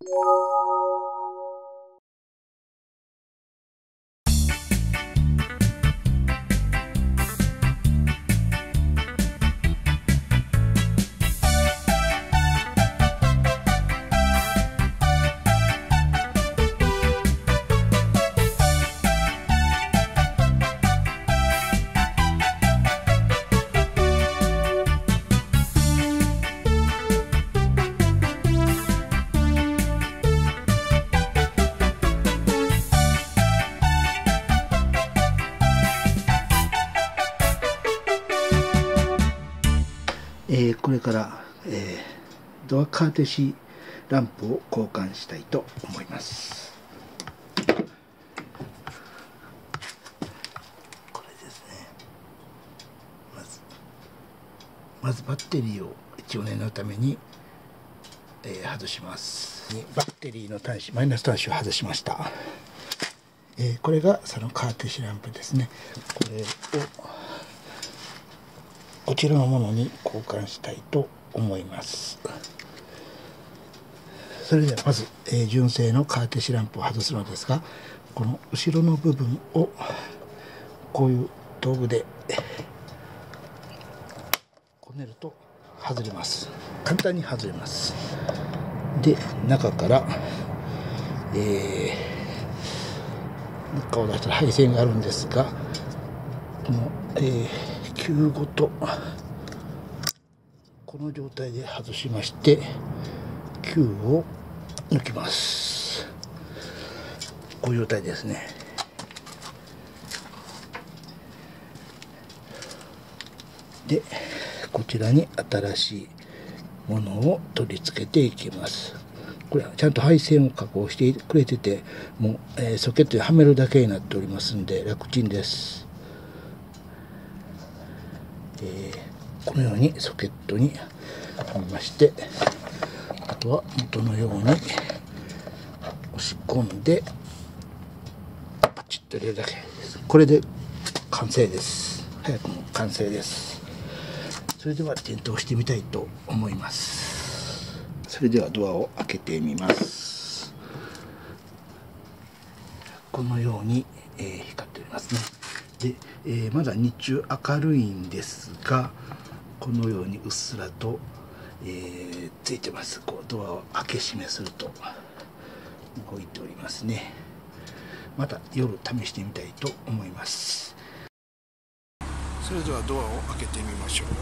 これから、ドアカーテシランプを交換したいと思います。これですね。まずバッテリーを一応念のために、外します。バッテリーの端子、マイナス端子を外しました。これがそのカーテシランプですね。これをこちらのものに交換したいと思います。それではまず、純正のカーテシランプを外すのですが、この後ろの部分をこういう道具でこねると外れます。簡単に外れます。で、中から中を出したら配線があるんですが、この球ごとこの状態で外しまして、球を抜きます。こういう状態ですね。で、こちらに新しいものを取り付けていきます。これはちゃんと配線を加工してくれてて、もう、ソケットにはめるだけになっておりますんで楽ちんです。このようにソケットにはめまして、あとは元のように押し込んでパチッと入れるだけです。これで完成です。早くも完成です。それでは点灯してみたいと思います。それではドアを開けてみます。このように、光っておりますね。で、まだ日中明るいんですが、このようにうっすらと、ついてます。こうドアを開け閉めすると動いておりますね。また夜試してみたいと思います。それではドアを開けてみましょう。